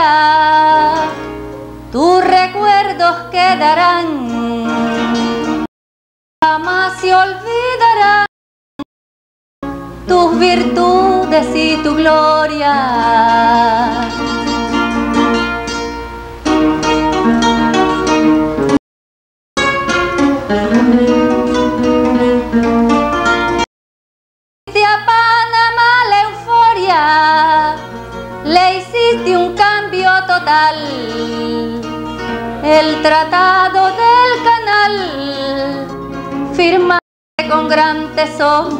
gloria, tus recuerdos quedarán, jamás se olvidarán tus virtudes y tu gloria. A Panamá la euforia, le hiciste un cambio total, el tratado del canal firmaste con gran tesón.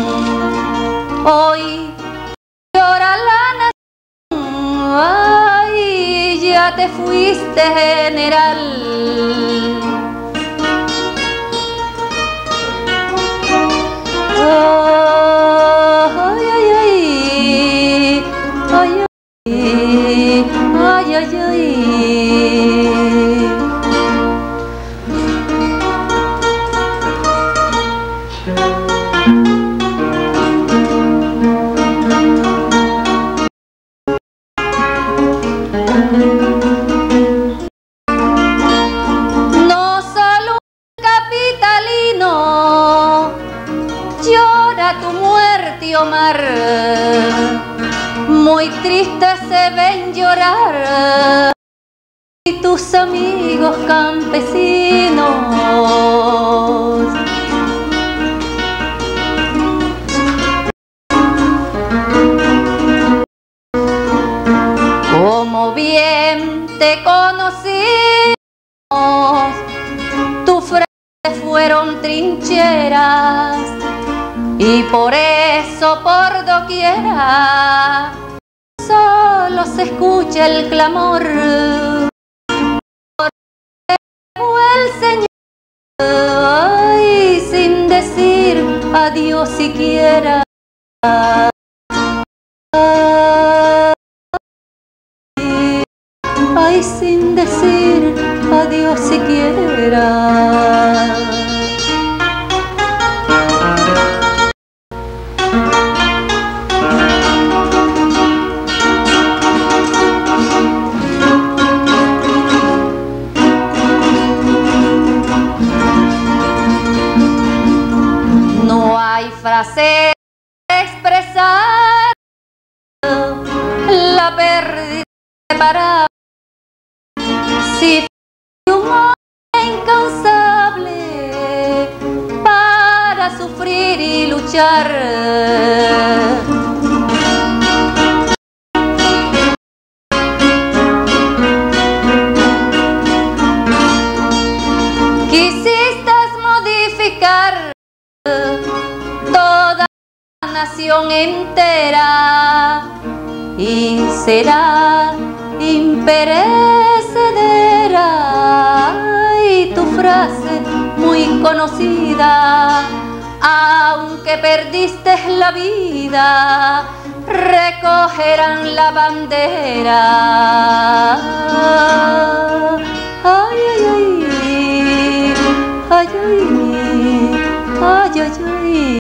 Hoy llora la nación, ay, ya te fuiste general. No solo un capitalino llora tu muerte, Omar, muy tristes se ven llorar y tus amigos campesinos. Como bien te conocimos, tus frentes fueron trincheras y por eso por doquiera solo se escucha el clamor. El Señor, ay, sin decir adiós siquiera. Ay, sin decir adiós siquiera. No hay frase para expresar la pérdida para si fue un hombre incansable para sufrir y luchar. Quisiste modificar toda la nación entera y será imperecedera. Y tu frase muy conocida, aunque perdiste la vida, recogerán la bandera. Ay, ay, ay, ay, ay, ay, ay, ay.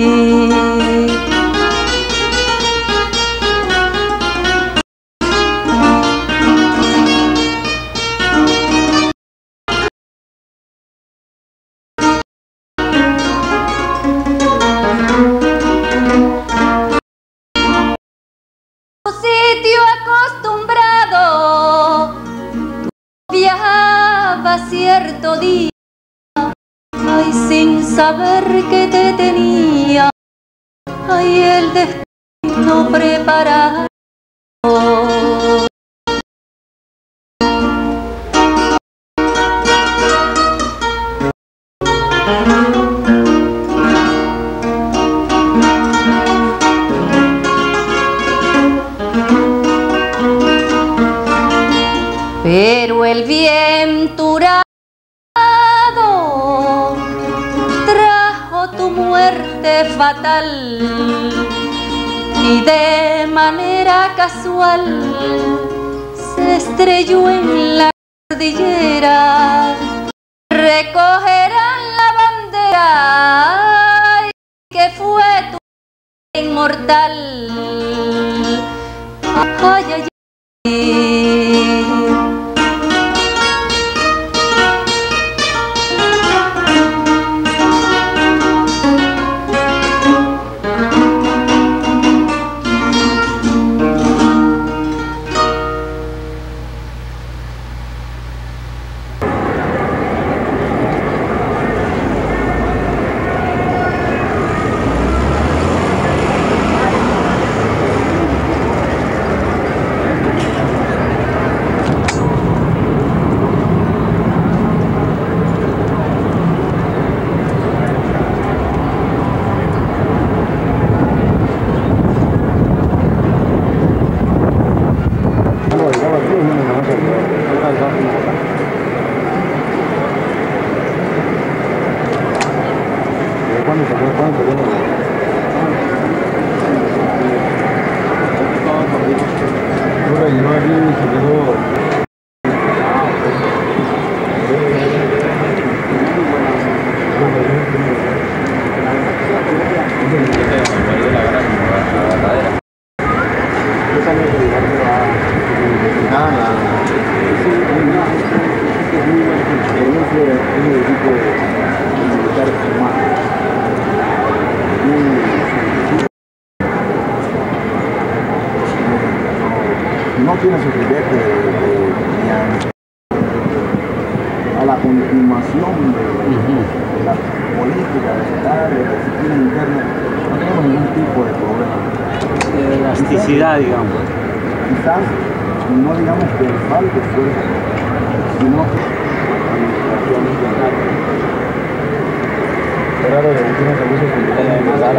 Sitio acostumbrado, viajaba cierto día, ay, sin saber que te tenía, ay, el destino preparado. Pero el viento huracado trajo tu muerte fatal y de manera casual se estrelló en la cordillera. Recogerán la bandera que fue tu inmortal. Ay, ay, ay. tiene su juguete a la continuación de la política de disciplina interna. No tenemos ningún tipo de problema. De elasticidad, digamos. Quizás no digamos que falte fuerza, sino administración interna. Era lo de último servicio que la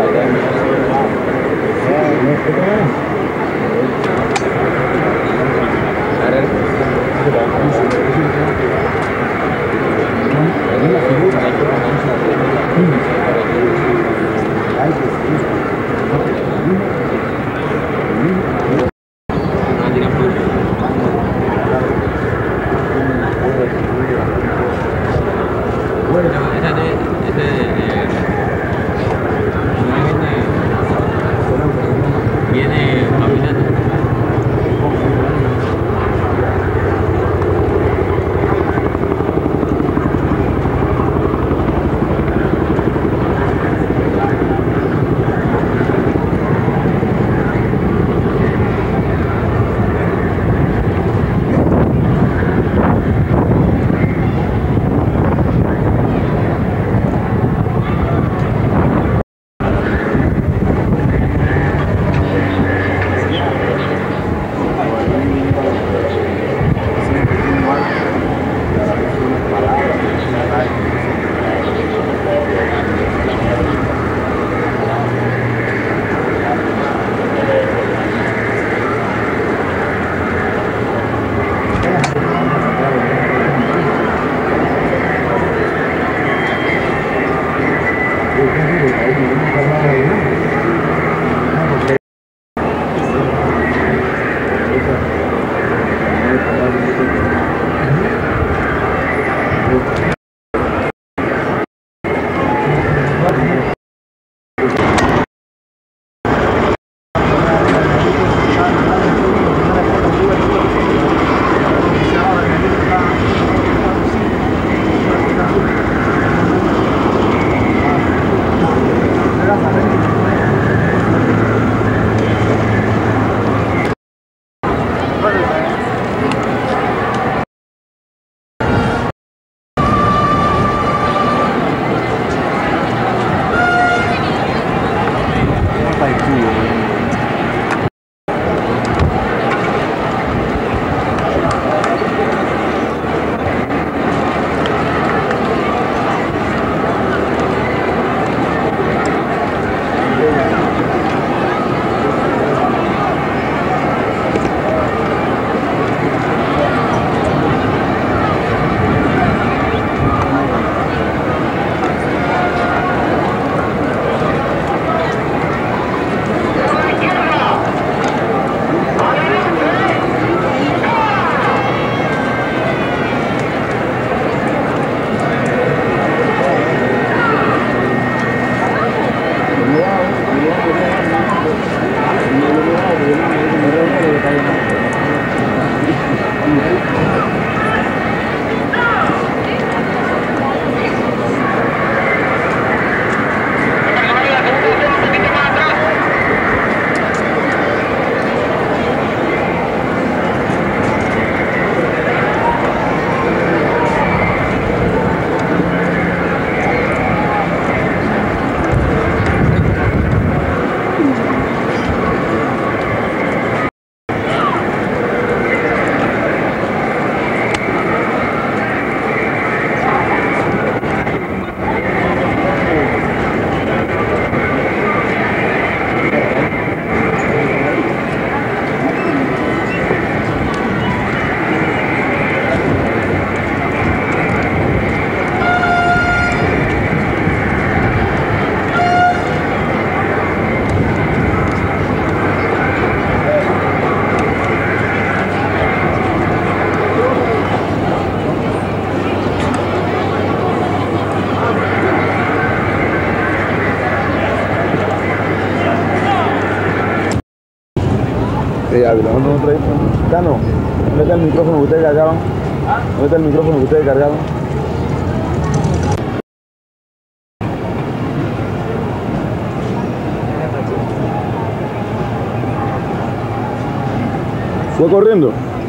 viene caminando. ¿Dónde está el micrófono que ustedes cargaban? ¿Dónde está el micrófono que ustedes cargaban? Fue corriendo.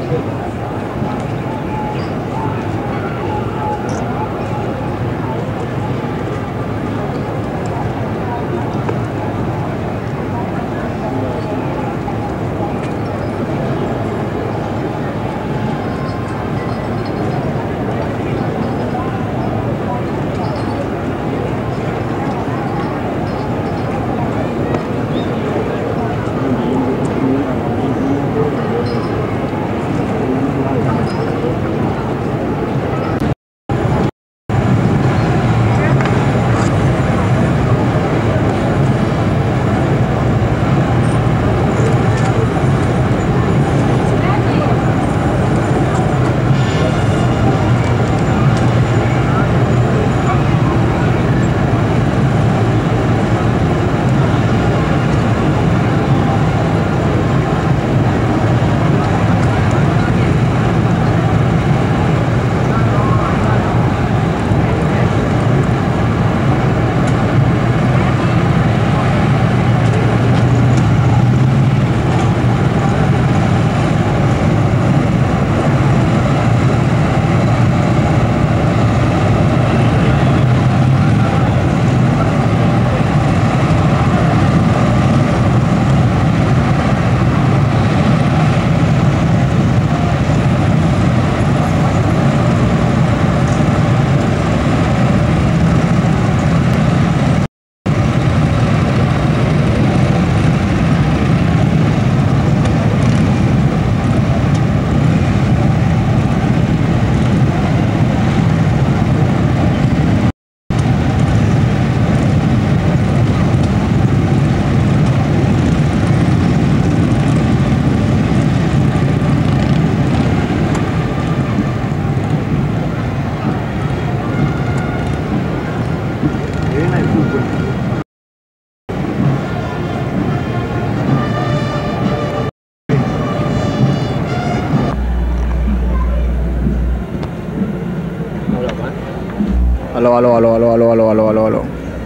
Aló, aló, aló, aló, aló, aló, aló, aló, aló.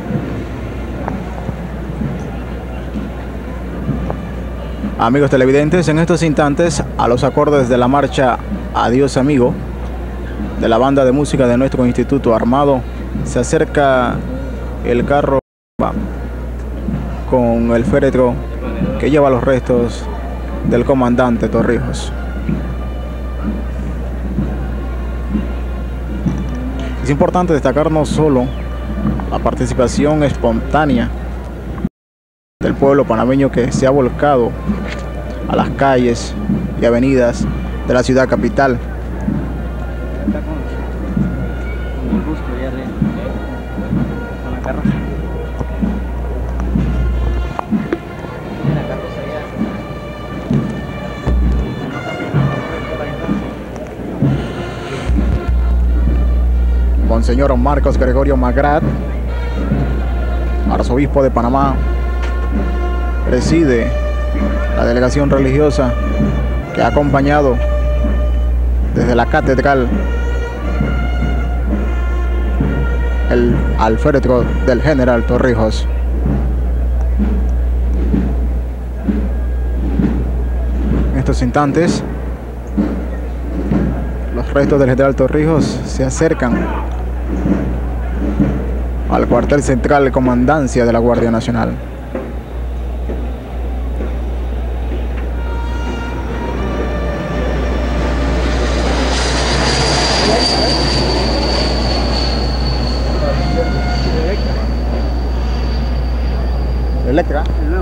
Amigos televidentes, en estos instantes, a los acordes de la marcha Adiós Amigo, de la banda de música de nuestro Instituto Armado, se acerca el carro con el féretro que lleva los restos del comandante Torrijos. Es importante destacar no solo la participación espontánea del pueblo panameño que se ha volcado a las calles y avenidas de la ciudad capital, Monseñor Marcos Gregorio Magrat, arzobispo de Panamá, preside la delegación religiosa que ha acompañado desde la catedral al féretro del general Torrijos. En estos instantes, los restos del general Torrijos se acercan al cuartel central de comandancia de la Guardia Nacional. Electra.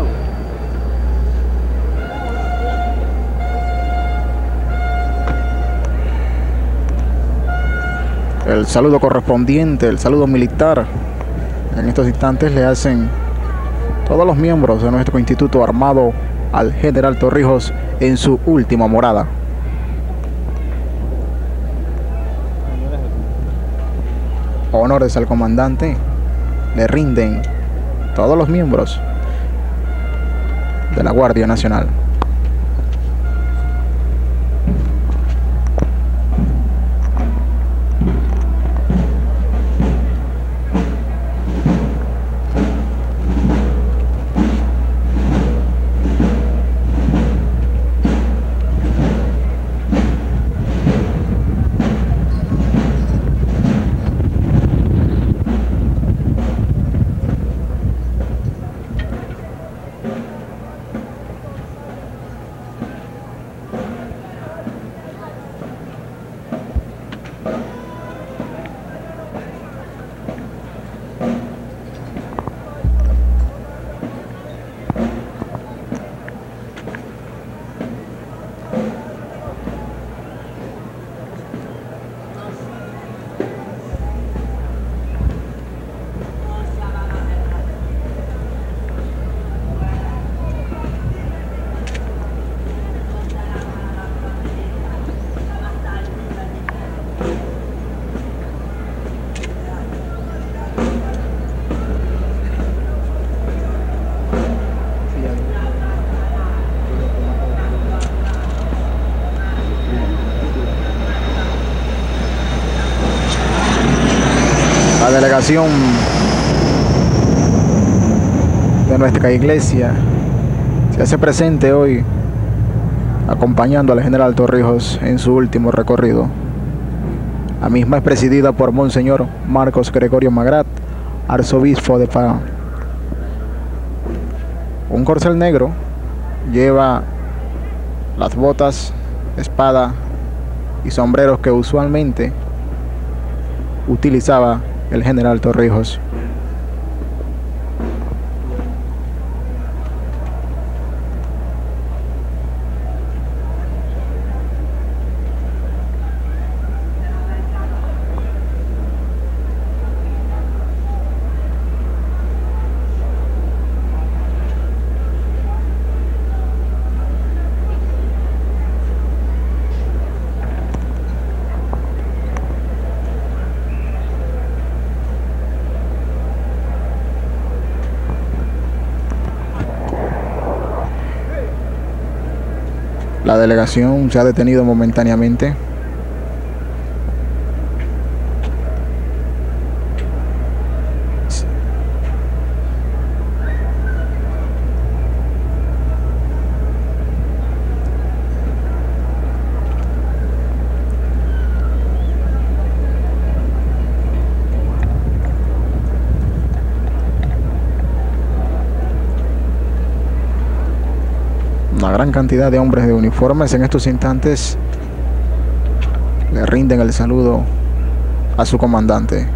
El saludo correspondiente, el saludo militar, en estos instantes le hacen todos los miembros de nuestro Instituto Armado al general Torrijos en su última morada. Honores al comandante le rinden todos los miembros de la Guardia Nacional. delegación de nuestra iglesia se hace presente hoy acompañando al general Torrijos en su último recorrido. La misma es presidida por Monseñor Marcos Gregorio Magrat, arzobispo de Panamá. Un corcel negro lleva las botas, espada y sombreros que usualmente utilizaba el general Torrijos. La delegación se ha detenido momentáneamente. Una gran cantidad de hombres de uniformes en estos instantes le rinden el saludo a su comandante.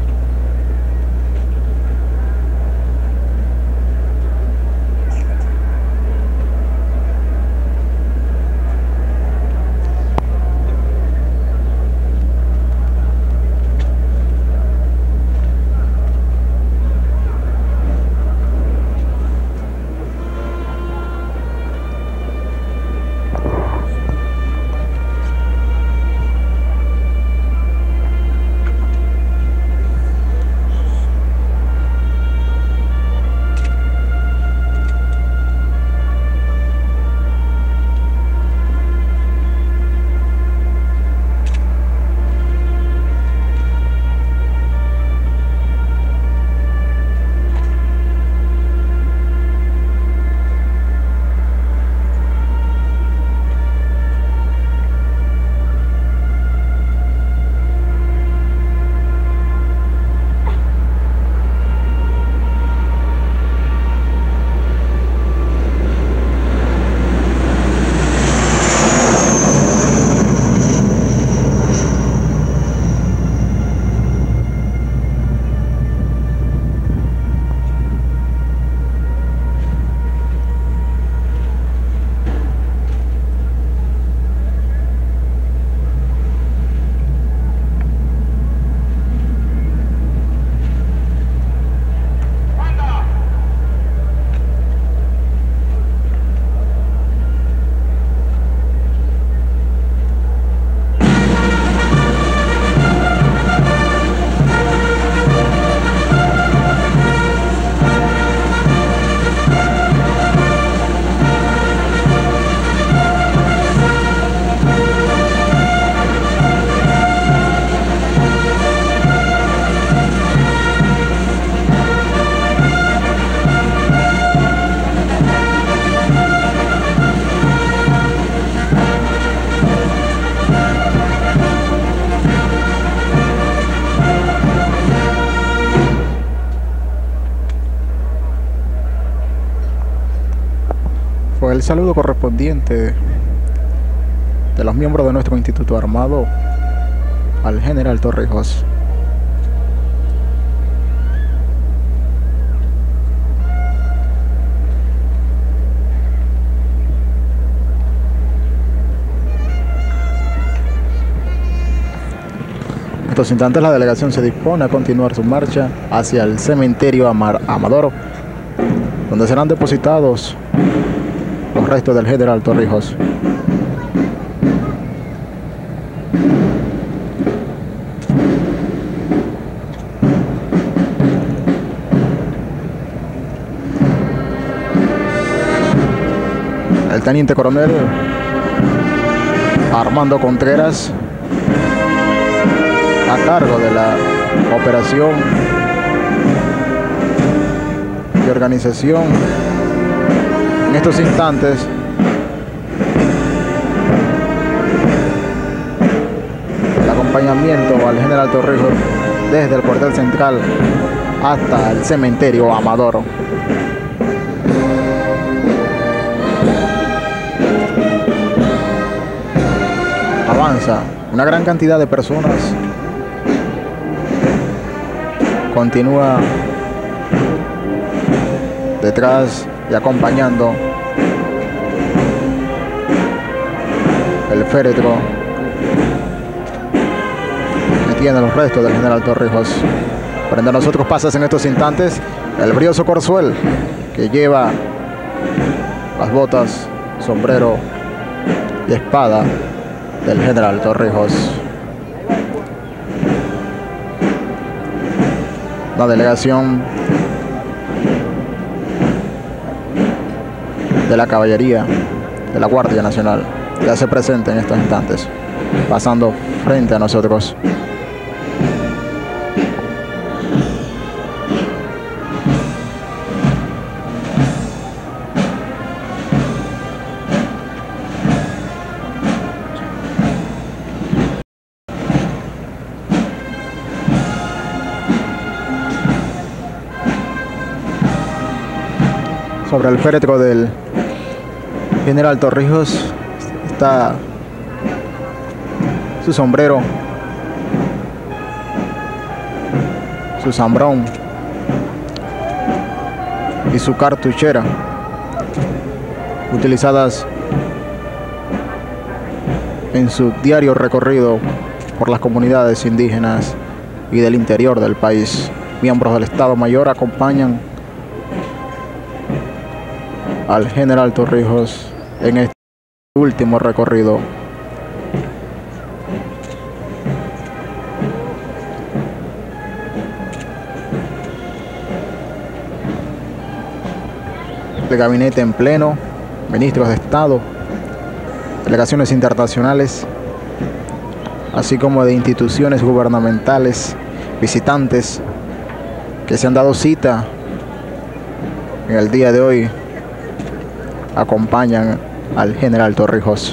Fue el saludo correspondiente de los miembros de nuestro Instituto Armado al general Torrijos. En estos instantes la delegación se dispone a continuar su marcha hacia el cementerio Amador, donde serán depositados los restos del general Torrijos. El teniente coronel Armando Contreras, a cargo de la operación y organización. En estos instantes el acompañamiento al general Torrijos desde el cuartel central hasta el cementerio Amador. Avanza una gran cantidad de personas, continúa detrás y acompañando el féretro que tiene los restos del general Torrijos. Frente a nosotros pasa en estos instantes el brioso corzuel que lleva las botas, sombrero y espada del general Torrijos. La delegación de la caballería de la Guardia Nacional ya se presenta en estos instantes, pasando frente a nosotros. Sobre el féretro del general Torrijos está su sombrero, su zambrón y su cartuchera, utilizadas en su diario recorrido por las comunidades indígenas y del interior del país. Miembros del Estado Mayor acompañan al general Torrijos en este último recorrido. El gabinete en pleno, ministros de Estado, delegaciones internacionales, así como de instituciones gubernamentales, visitantes que se han dado cita en el día de hoy, acompañan al general Torrijos.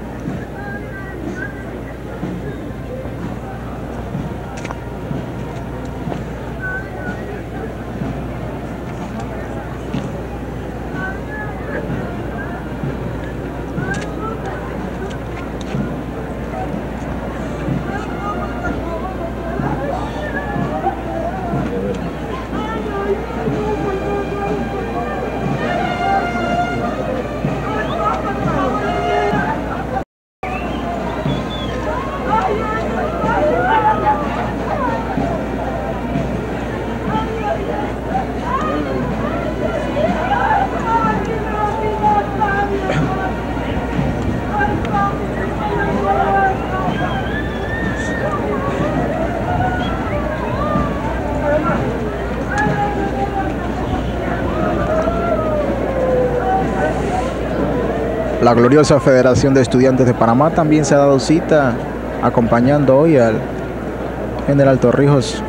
La gloriosa Federación de Estudiantes de Panamá también se ha dado cita acompañando hoy al general Torrijos.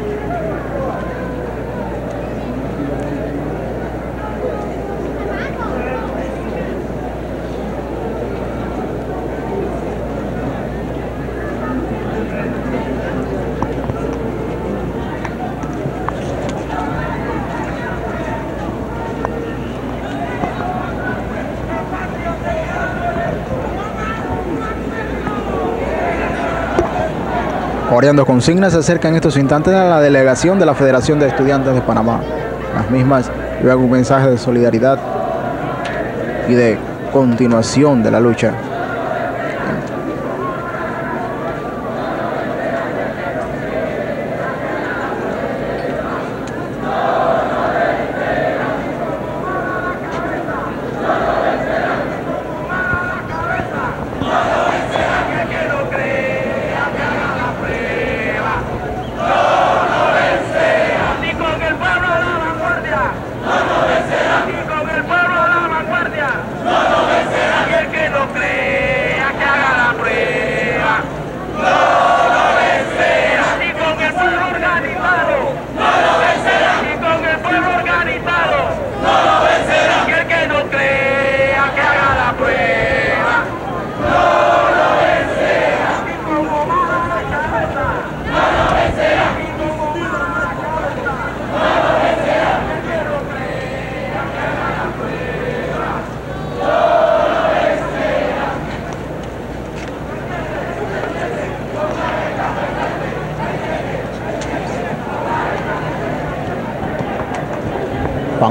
Coreando consignas se acerca en estos instantes a la delegación de la Federación de Estudiantes de Panamá. Las mismas llevan un mensaje de solidaridad y de continuación de la lucha. No lo vencerá. Y el que no cree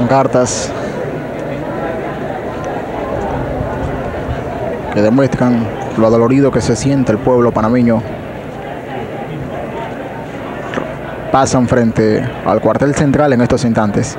pancartas que demuestran lo adolorido que se siente el pueblo panameño. Pasan frente al cuartel central en estos instantes.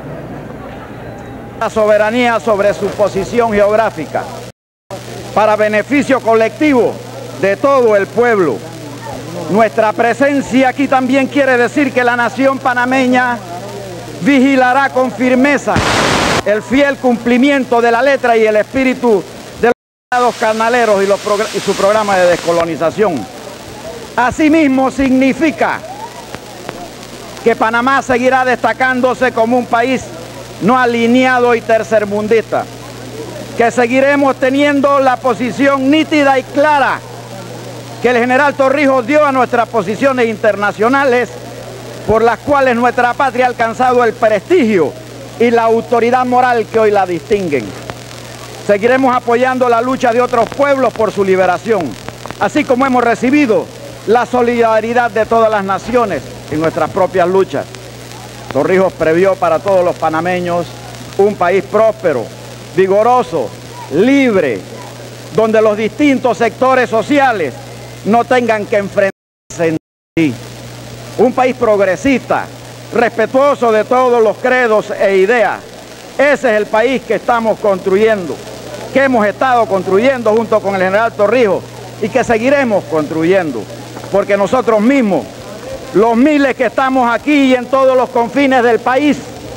La soberanía sobre su posición geográfica, para beneficio colectivo de todo el pueblo. Nuestra presencia aquí también quiere decir que la nación panameña vigilará con firmeza el fiel cumplimiento de la letra y el espíritu de los estados carnaleros y su programa de descolonización. Asimismo, significa que Panamá seguirá destacándose como un país no alineado y tercermundista, que seguiremos teniendo la posición nítida y clara que el general Torrijos dio a nuestras posiciones internacionales, por las cuales nuestra patria ha alcanzado el prestigio y la autoridad moral que hoy la distinguen. Seguiremos apoyando la lucha de otros pueblos por su liberación, así como hemos recibido la solidaridad de todas las naciones en nuestras propias luchas. Torrijos previó para todos los panameños un país próspero, vigoroso, libre, donde los distintos sectores sociales no tengan que enfrentarse entre sí. Un país progresista, respetuoso de todos los credos e ideas. Ese es el país que estamos construyendo, que hemos estado construyendo junto con el general Torrijos y que seguiremos construyendo, porque nosotros mismos, los miles que estamos aquí y en todos los confines del país,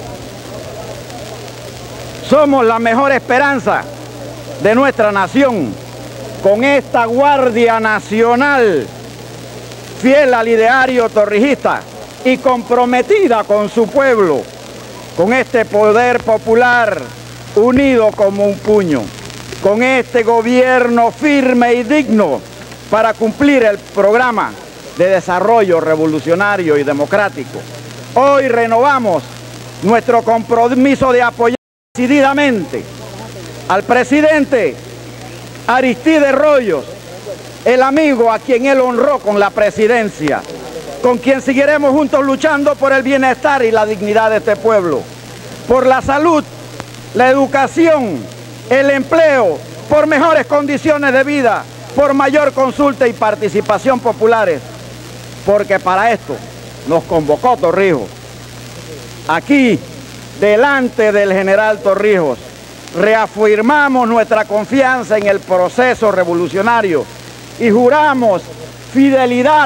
somos la mejor esperanza de nuestra nación. Con esta Guardia Nacional, fiel al ideario torrijista y comprometida con su pueblo, con este poder popular unido como un puño, con este gobierno firme y digno para cumplir el programa de desarrollo revolucionario y democrático. Hoy renovamos nuestro compromiso de apoyar decididamente al presidente Aristide Royos, el amigo a quien él honró con la presidencia, con quien seguiremos juntos luchando por el bienestar y la dignidad de este pueblo, por la salud, la educación, el empleo, por mejores condiciones de vida, por mayor consulta y participación populares, porque para esto nos convocó Torrijos. Aquí, delante del general Torrijos, reafirmamos nuestra confianza en el proceso revolucionario y juramos fidelidad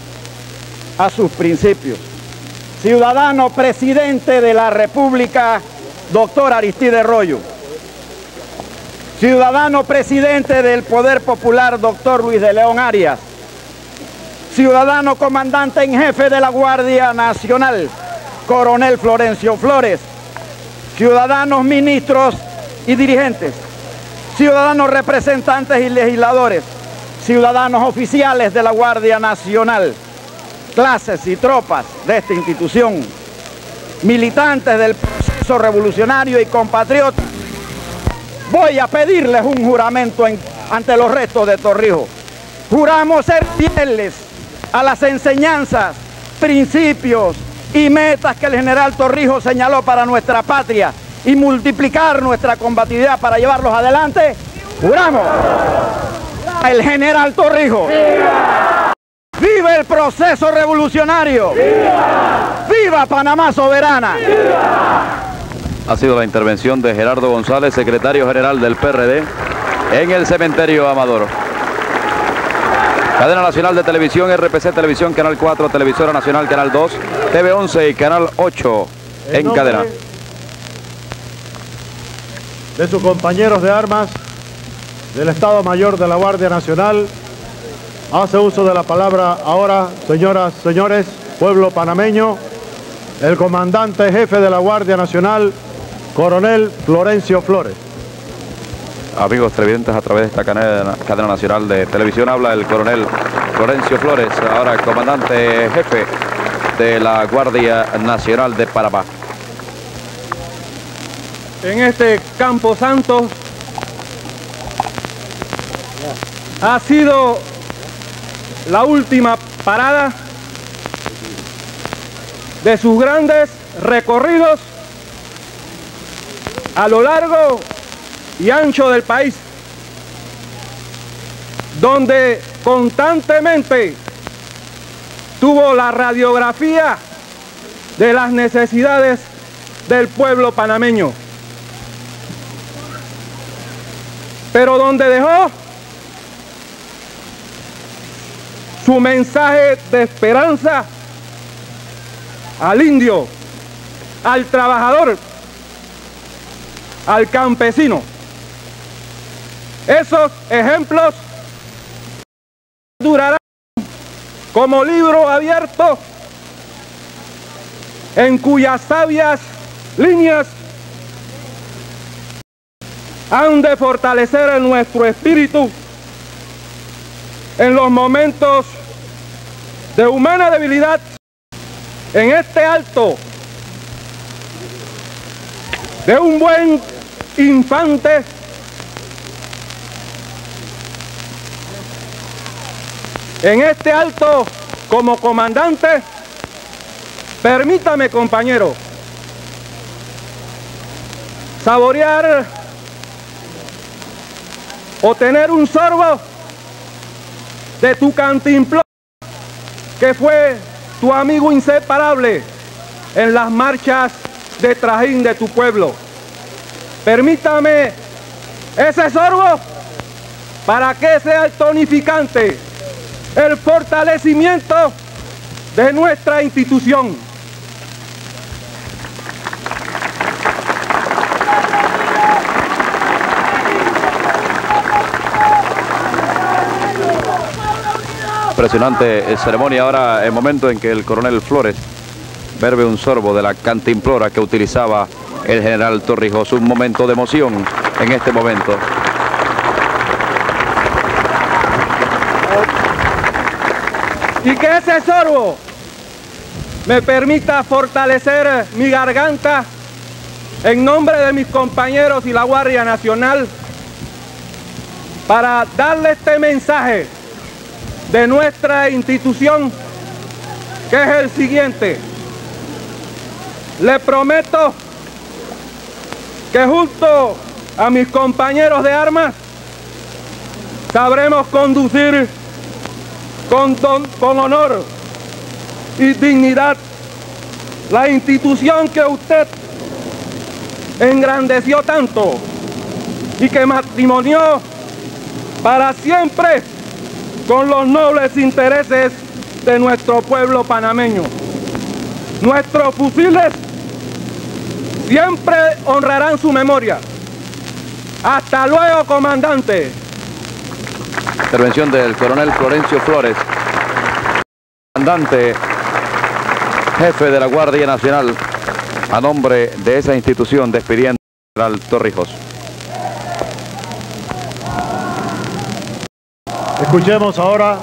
a sus principios. Ciudadano presidente de la República, doctor Aristide Royos. Ciudadano presidente del Poder Popular, doctor Luis de León Arias. Ciudadano comandante en jefe de la Guardia Nacional, coronel Florencio Flores. Ciudadanos ministros y dirigentes, ciudadanos representantes y legisladores, ciudadanos oficiales de la Guardia Nacional, clases y tropas de esta institución, militantes del proceso revolucionario y compatriotas, voy a pedirles un juramento ante los restos de Torrijos. Juramos ser fieles a las enseñanzas, principios y metas que el general Torrijos señaló para nuestra patria y multiplicar nuestra combatividad para llevarlos adelante. ¡Juramos! El general Torrijos. ¡Viva! ¡Viva el proceso revolucionario! ¡Viva! ¡Viva Panamá soberana! ¡Viva! Ha sido la intervención de Gerardo González, secretario general del PRD, en el cementerio Amador. Cadena Nacional de Televisión, RPC Televisión, Canal 4, Televisora Nacional, Canal 2, TV 11 y Canal 8 en cadena. De sus compañeros de armas del Estado Mayor de la Guardia Nacional, hace uso de la palabra ahora, señoras, señores, pueblo panameño, el comandante jefe de la Guardia Nacional, coronel Florencio Flores. Amigos televidentes, a través de esta cadena nacional de televisión habla el coronel Florencio Flores, ahora comandante jefe de la Guardia Nacional de Panamá. En este Campo Santo ha sido la última parada de sus grandes recorridos a lo largo y ancho del país, donde constantemente tuvo la radiografía de las necesidades del pueblo panameño, pero donde dejó su mensaje de esperanza al indio, al trabajador, al campesino. Esos ejemplos durarán como libro abierto en cuyas sabias líneas han de fortalecer nuestro espíritu en los momentos de humana debilidad, en este alto de un buen infante en este alto como comandante. Permítame, compañero, saborear o tener un sorbo de tu cantimplora, que fue tu amigo inseparable en las marchas de trajín de tu pueblo. Permítame ese sorbo para que sea el tonificante, el fortalecimiento de nuestra institución. Impresionante ceremonia. Ahora el momento en que el coronel Flores bebe un sorbo de la cantimplora que utilizaba el general Torrijos. Un momento de emoción en este momento. Y que ese sorbo me permita fortalecer mi garganta en nombre de mis compañeros y la Guardia Nacional para darle este mensaje de nuestra institución, que es el siguiente. Le prometo que junto a mis compañeros de armas sabremos conducir con honor y dignidad la institución que usted engrandeció tanto y que matrimonió para siempre con los nobles intereses de nuestro pueblo panameño. Nuestros fusiles siempre honrarán su memoria. Hasta luego, comandante. Intervención del coronel Florencio Flores, comandante jefe de la Guardia Nacional, a nombre de esa institución, despidiendo al general Torrijos. Escuchemos ahora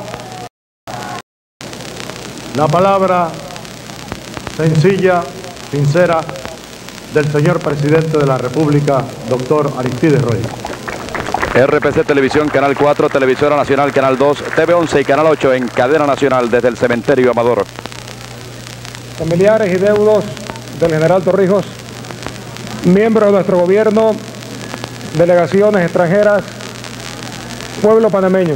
la palabra sencilla, sincera, del señor presidente de la República, doctor Aristides Roy. RPC Televisión, Canal 4, Televisora Nacional, Canal 2, TV 11 y Canal 8 en cadena nacional desde el Cementerio Amador. Familiares y deudos del general Torrijos, miembros de nuestro gobierno, delegaciones extranjeras, pueblo panameño.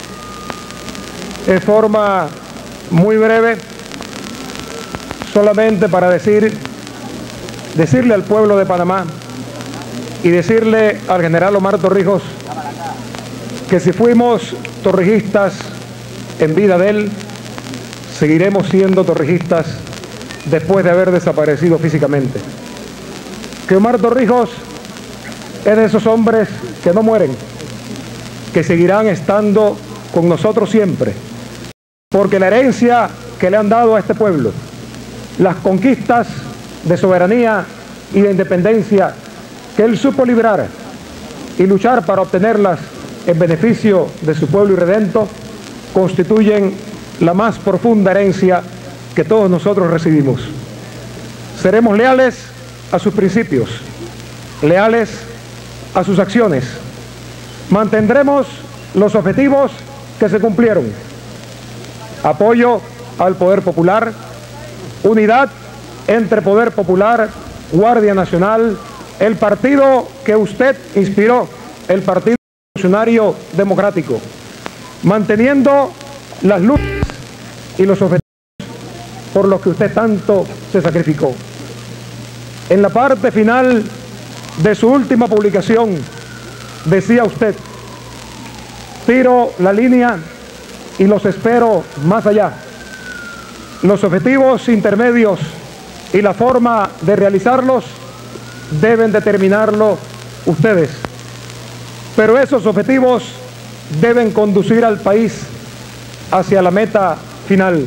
En forma muy breve, solamente para decirle al pueblo de Panamá y decirle al general Omar Torrijos que si fuimos torrijistas en vida de él, seguiremos siendo torrijistas después de haber desaparecido físicamente. Que Omar Torrijos es de esos hombres que no mueren, que seguirán estando con nosotros siempre, porque la herencia que le han dado a este pueblo, las conquistas de soberanía y de independencia que él supo librar y luchar para obtenerlas en beneficio de su pueblo irredento, constituyen la más profunda herencia que todos nosotros recibimos. Seremos leales a sus principios, leales a sus acciones. Mantendremos los objetivos que se cumplieron: apoyo al poder popular, unidad entre poder popular, Guardia Nacional el partido que usted inspiró, el Partido Revolucionario Democrático, manteniendo las luchas y los objetivos por los que usted tanto se sacrificó. En la parte final de su última publicación, decía usted: tiro la línea y los espero más allá. Los objetivos intermedios y la forma de realizarlos deben determinarlo ustedes. Pero esos objetivos deben conducir al país hacia la meta final.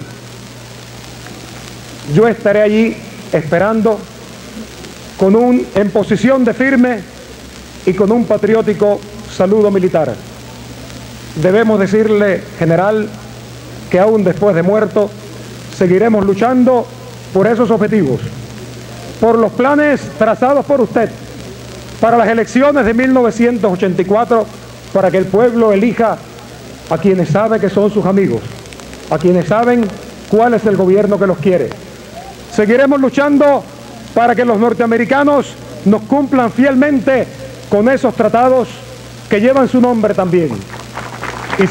Yo estaré allí esperando en posición de firme y con un patriótico saludo militar. Debemos decirle, general, que aún después de muerto seguiremos luchando por esos objetivos, por los planes trazados por usted para las elecciones de 1984, para que el pueblo elija a quienes sabe que son sus amigos, a quienes saben cuál es el gobierno que los quiere. Seguiremos luchando para que los norteamericanos nos cumplan fielmente con esos tratados que llevan su nombre también. Y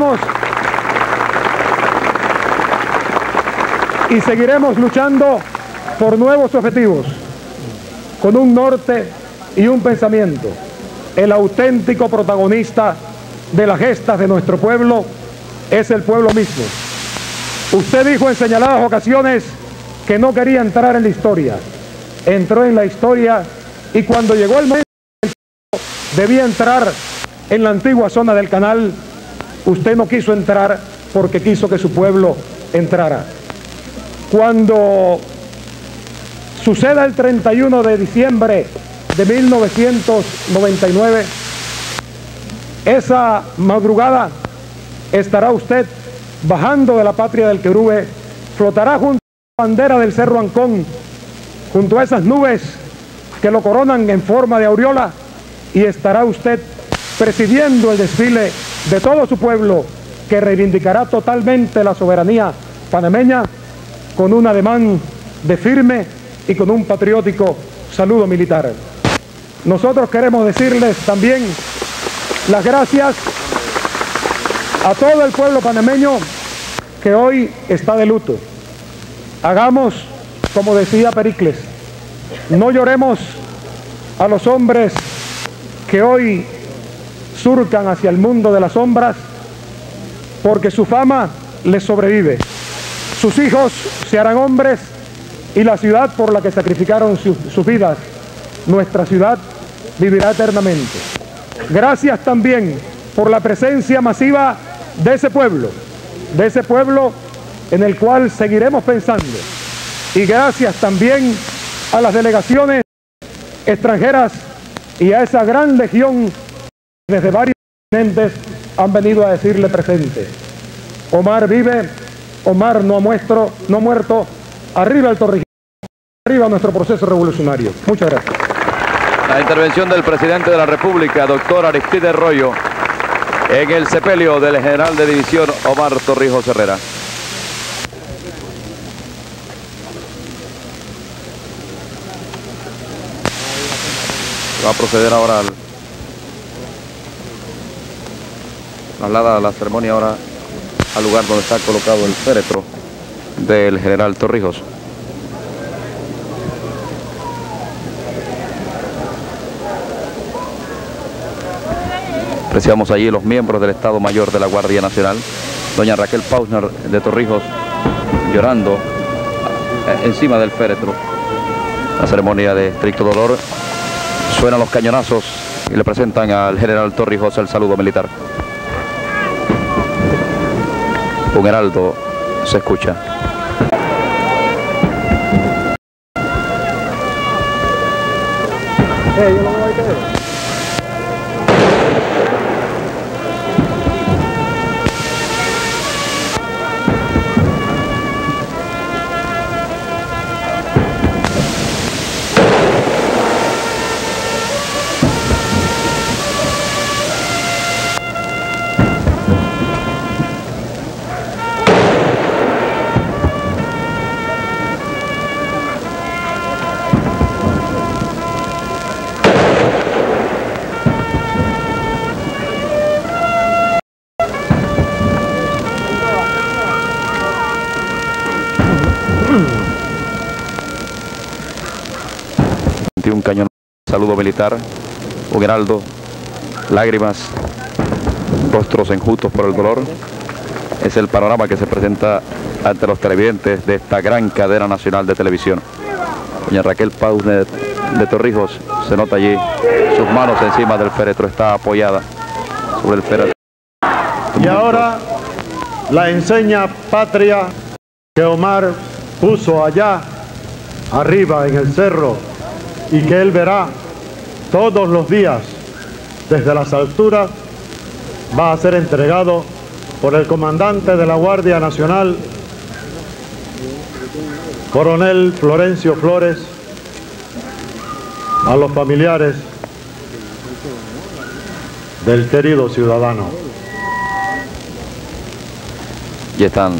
seguiremos luchando por nuevos objetivos, con un norte y un pensamiento. El auténtico protagonista de las gestas de nuestro pueblo es el pueblo mismo. Usted dijo en señaladas ocasiones que no quería entrar en la historia. Entró en la historia y cuando llegó el momento debía entrar en la antigua zona del canal, usted no quiso entrar porque quiso que su pueblo entrara. Cuando suceda el 31 de diciembre de 1999, esa madrugada estará usted bajando de la Patria del Querube, flotará junto a la bandera del Cerro Ancón, junto a esas nubes que lo coronan en forma de aureola, y estará usted presidiendo el desfile de todo su pueblo, que reivindicará totalmente la soberanía panameña, con un ademán de firme y con un patriótico saludo militar. Nosotros queremos decirles también las gracias a todo el pueblo panameño que hoy está de luto. Hagamos, como decía Pericles, no lloremos a los hombres que hoy surcan hacia el mundo de las sombras, porque su fama les sobrevive. Sus hijos se harán hombres y la ciudad por la que sacrificaron sus vidas, nuestra ciudad, vivirá eternamente. Gracias también por la presencia masiva de ese pueblo en el cual seguiremos pensando. Y gracias también a las delegaciones extranjeras y a esa gran legión que desde varios continentes han venido a decirle presente: Omar vive, Omar no ha muerto, arriba el Torrijos, arriba nuestro proceso revolucionario. Muchas gracias. La intervención del presidente de la República, doctor Aristides Royo, en el sepelio del general de división Omar Torrijos Herrera. Va a proceder ahora traslada la ceremonia ahora al lugar donde está colocado el féretro del general Torrijos. Apreciamos allí los miembros del Estado Mayor de la Guardia Nacional, doña Raquel Pausner de Torrijos, llorando encima del féretro. La ceremonia de estricto dolor. Suenan los cañonazos y le presentan al general Torrijos el saludo militar. Un heraldo se escucha. saludo militar, un heraldo, lágrimas, rostros enjutos por el dolor. Es el panorama que se presenta ante los televidentes de esta gran cadena nacional de televisión. Doña Raquel Pausnet de Torrijos, se nota allí sus manos encima del féretro, está apoyada sobre el féretro. Y ahora la enseña patria que Omar puso allá arriba en el cerro y que él verá todos los días desde las alturas, va a ser entregado por el comandante de la Guardia Nacional, coronel Florencio Flores, a los familiares del querido ciudadano. Y están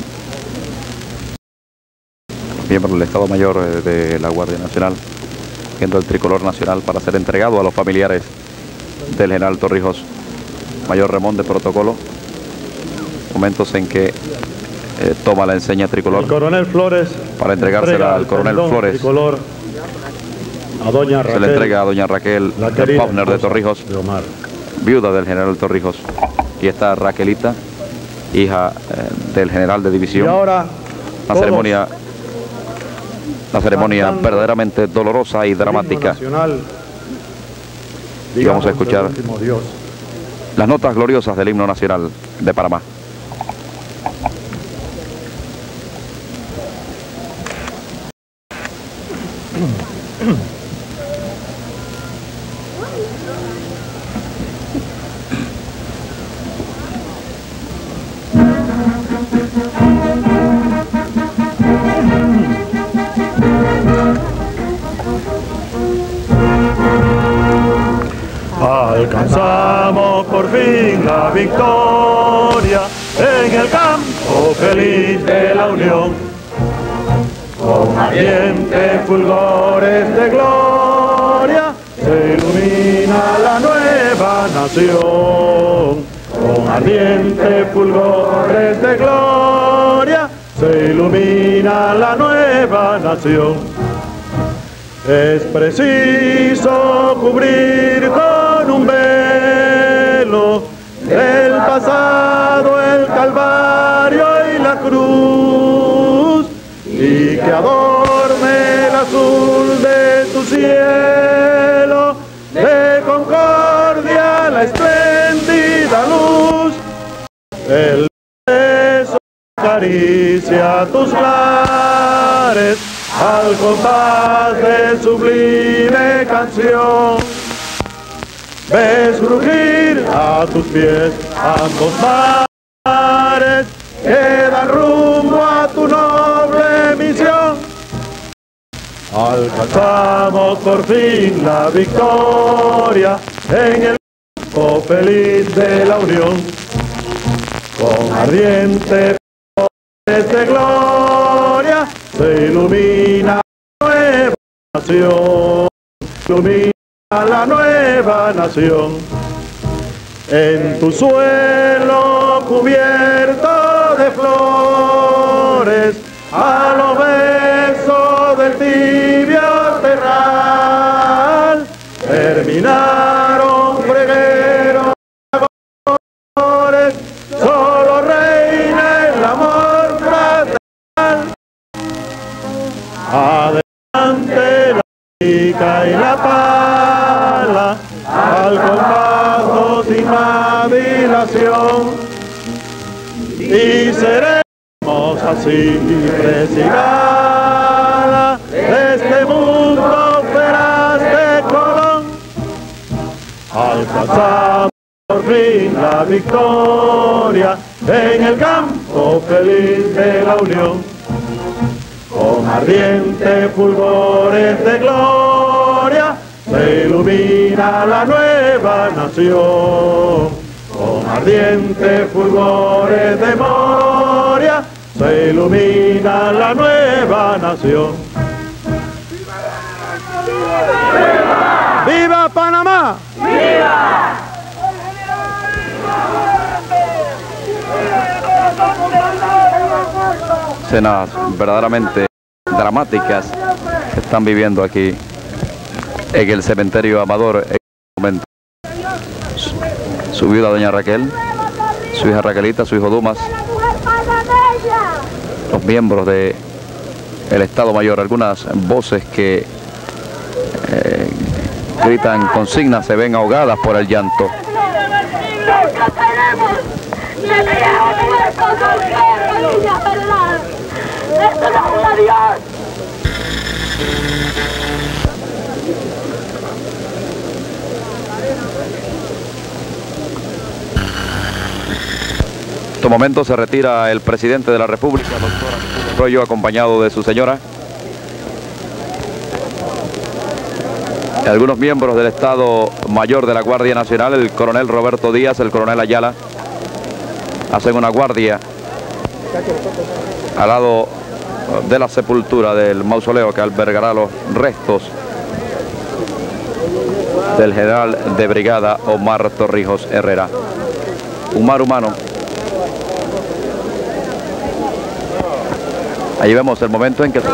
los miembros del Estado Mayor de la Guardia Nacional, viendo el tricolor nacional para ser entregado a los familiares del general Torrijos. Mayor Ramón de protocolo, momentos en que toma la enseña tricolor. El coronel Flores para entregársela al coronel Flores. Tricolor a doña Raquel, se le entrega a doña Raquel Pausnet de Torrijos, de Omar, viuda del general Torrijos. Y está Raquelita, hija del general de división. Y ahora una ceremonia verdaderamente dolorosa y dramática. Nacional, y vamos a escuchar las notas gloriosas del himno nacional de Panamá. Alcanzamos por fin la victoria en el campo feliz de la Unión, con ardientes fulgores de gloria se ilumina la nueva nación. Con ardientes fulgores de gloria se ilumina la nueva nación. Es preciso cubrir con un velo el pasado, el calvario y la cruz, y que adorne el azul de tu cielo, de concordia la espléndida luz. El beso acaricia tus lares al compás de sublime canción. Ves crujir a tus pies ambos mares que dan rumbo a tu noble misión. Alcanzamos por fin la victoria en el campo feliz de la Unión, con ardiente de gloria se ilumina la nueva nación, ilumina la nueva nación. En tu suelo cubierto de flores, a los besos del tibio terral, terminaron fregueros de amores, solo reina el amor fraternal. Adelante la pica y la pala, al compás sin más dilación, y seremos así resigala de este mundo feraz de Colón. Alcanzamos por fin la victoria en el campo feliz de la Unión, con ardientes fulgores de gloria se ilumina la nueva nación. Con ardientes fulgores de memoria se ilumina la nueva nación. ¡Viva! ¡Viva Panamá! ¡Viva! Escenas verdaderamente dramáticas que están viviendo aquí en el cementerio Amador en este momento. Su viuda doña Raquel, su hija Raquelita, su hijo Dumas, los miembros del Estado Mayor, algunas voces que gritan consignas se ven ahogadas por el llanto. En estos momentos se retira el presidente de la República, doctor Arroyo, acompañado de su señora. Y algunos miembros del Estado Mayor de la Guardia Nacional, el coronel Roberto Díaz, el coronel Ayala, hacen una guardia al lado de la sepultura del mausoleo que albergará los restos del general de brigada Omar Torrijos Herrera. Un mar humano. Ahí vemos el momento en que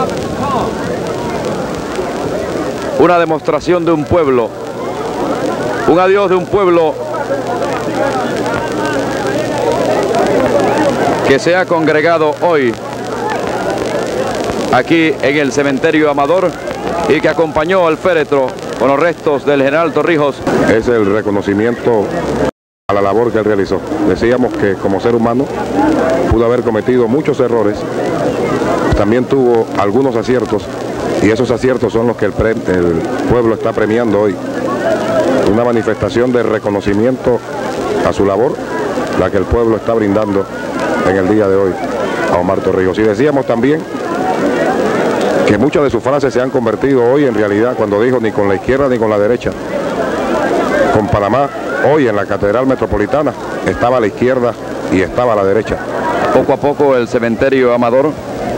una demostración de un pueblo, un adiós de un pueblo que se ha congregado hoy aquí en el cementerio Amador y que acompañó al féretro con los restos del general Torrijos. Es el reconocimiento a la labor que él realizó. Decíamos que como ser humano pudo haber cometido muchos errores, también tuvo algunos aciertos, y esos aciertos son los que el pueblo está premiando hoy. Una manifestación de reconocimiento a su labor, la que el pueblo está brindando en el día de hoy a Omar Torrijos. Y decíamos también que muchas de sus frases se han convertido hoy en realidad, cuando dijo ni con la izquierda ni con la derecha. Con Panamá, hoy en la Catedral Metropolitana, estaba a la izquierda y estaba a la derecha. Poco a poco el cementerio Amador,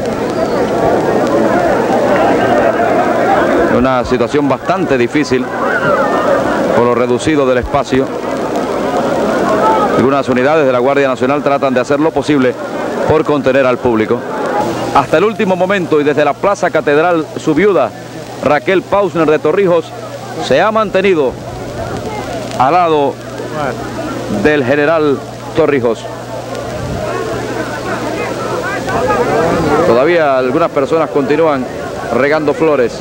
una situación bastante difícil por lo reducido del espacio. Algunas unidades de la Guardia Nacional tratan de hacer lo posible por contener al público. Hasta el último momento y desde la Plaza Catedral, su viuda, Raquel Pausner de Torrijos, se ha mantenido al lado del general Torrijos. Todavía algunas personas continúan regando flores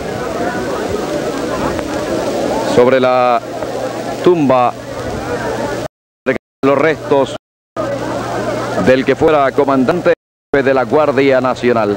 sobre la tumba, los restos del que fuera comandante de la Guardia Nacional.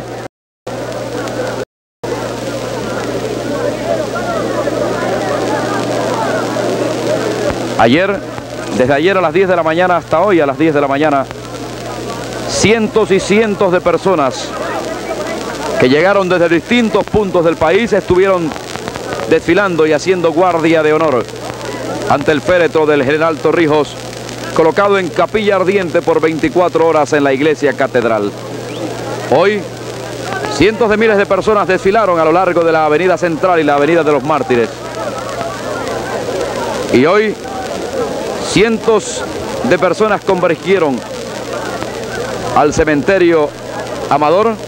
Desde ayer a las 10 de la mañana hasta hoy a las 10 de la mañana, cientos y cientos de personas que llegaron desde distintos puntos del país estuvieron desfilando y haciendo guardia de honor ante el féretro del general Torrijos, colocado en capilla ardiente por 24 horas en la iglesia catedral. Hoy, cientos de miles de personas desfilaron a lo largo de la avenida Central y la avenida de los Mártires. Y hoy, cientos de personas convergieron al cementerio Amador